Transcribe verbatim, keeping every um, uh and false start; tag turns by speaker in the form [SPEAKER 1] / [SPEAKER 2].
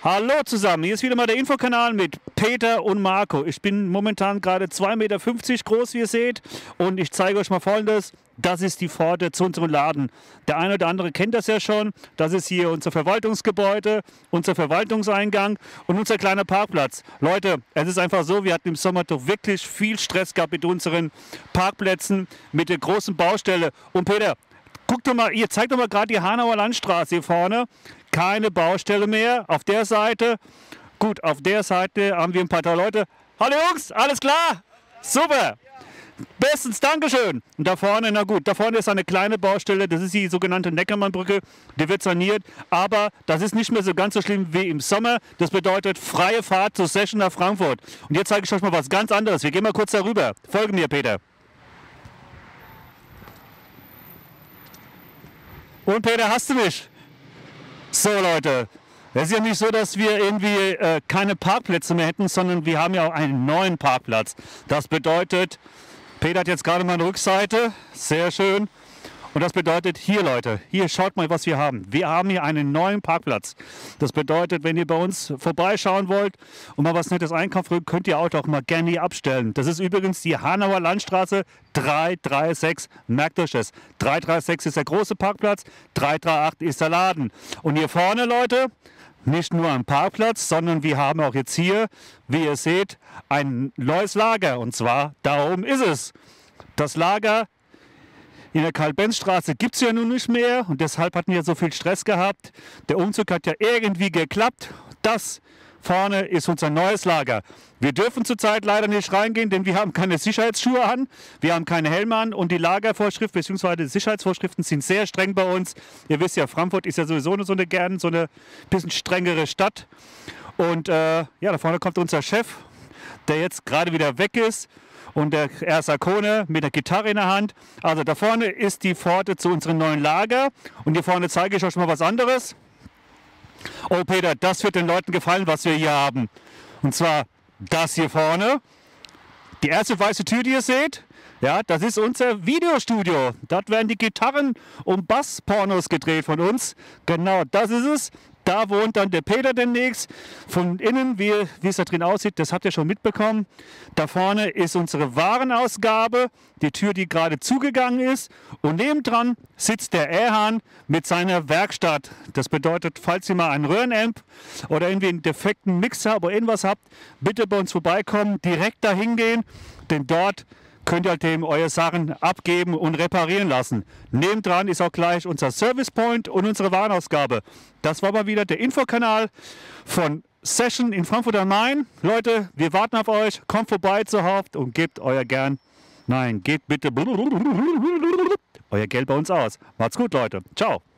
[SPEAKER 1] Hallo zusammen, hier ist wieder mal der Infokanal mit Peter und Marco. Ich bin momentan gerade zwei Meter fünfzig groß, wie ihr seht, und ich zeige euch mal Folgendes. Das ist die Pforte zu unserem Laden. Der eine oder andere kennt das ja schon. Das ist hier unser Verwaltungsgebäude, unser Verwaltungseingang und unser kleiner Parkplatz. Leute, es ist einfach so, wir hatten im Sommer doch wirklich viel Stress gehabt mit unseren Parkplätzen, mit der großen Baustelle. Und Peter, guckt doch mal, ihr zeigt doch mal gerade die Hanauer Landstraße hier vorne. Keine Baustelle mehr auf der Seite. Gut, auf der Seite haben wir ein paar Leute. Hallo Jungs, alles klar? Super. Bestens, Dankeschön. Und da vorne, na gut, da vorne ist eine kleine Baustelle, das ist die sogenannte Neckermannbrücke, die wird saniert, aber das ist nicht mehr so ganz so schlimm wie im Sommer. Das bedeutet freie Fahrt zur Session nach Frankfurt. Und jetzt zeige ich euch mal was ganz anderes. Wir gehen mal kurz darüber. Folge mir, Peter. Und Peter, hast du mich? So Leute, es ist ja nicht so, dass wir irgendwie äh, keine Parkplätze mehr hätten, sondern wir haben ja auch einen neuen Parkplatz. Das bedeutet, Peter hat jetzt gerade mal eine Rückseite, sehr schön. Und das bedeutet, hier Leute, hier schaut mal, was wir haben. Wir haben hier einen neuen Parkplatz. Das bedeutet, wenn ihr bei uns vorbeischauen wollt und mal was Nettes einkaufen wollt, könnt ihr Auto auch mal gerne hier abstellen. Das ist übrigens die Hanauer Landstraße drei drei sechs. Merkt euch das. drei drei sechs ist der große Parkplatz, drei drei acht ist der Laden. Und hier vorne, Leute, nicht nur ein Parkplatz, sondern wir haben auch jetzt hier, wie ihr seht, ein neues Lager. Und zwar, da oben ist es. Das Lager in der Karl-Benz-Straße gibt es ja nun nicht mehr und deshalb hatten wir so viel Stress gehabt. Der Umzug hat ja irgendwie geklappt. Das vorne ist unser neues Lager. Wir dürfen zurzeit leider nicht reingehen, denn wir haben keine Sicherheitsschuhe an, wir haben keine Helme an und die Lagervorschrift bzw. die Sicherheitsvorschriften sind sehr streng bei uns. Ihr wisst ja, Frankfurt ist ja sowieso so eine gern so eine bisschen strengere Stadt. Und äh, ja, da vorne kommt unser Chef, der jetzt gerade wieder weg ist. Und der Herr Sarkone mit der Gitarre in der Hand. Also da vorne ist die Pforte zu unserem neuen Lager. Und hier vorne zeige ich euch mal was anderes. Oh Peter, das wird den Leuten gefallen, was wir hier haben. Und zwar das hier vorne. Die erste weiße Tür, die ihr seht, ja, das ist unser Videostudio. Dort werden die Gitarren- und Basspornos gedreht von uns. Genau, das ist es. Da wohnt dann der Peter demnächst. Von innen, wie, wie es da drin aussieht, das habt ihr schon mitbekommen. Da vorne ist unsere Warenausgabe, die Tür, die gerade zugegangen ist. Und nebendran sitzt der Erhan mit seiner Werkstatt. Das bedeutet, falls ihr mal einen Röhrenamp oder irgendwie einen defekten Mixer oder irgendwas habt, bitte bei uns vorbeikommen, direkt dahin gehen, denn dort könnt ihr halt eben eure Sachen abgeben und reparieren lassen. Nebendran ist auch gleich unser Service Point und unsere Warenausgabe. Das war mal wieder der Infokanal von Session in Frankfurt am Main. Leute, wir warten auf euch. Kommt vorbei zu Haupt und gebt euer gern, nein, gebt bitte euer Geld bei uns aus. Macht's gut, Leute. Ciao.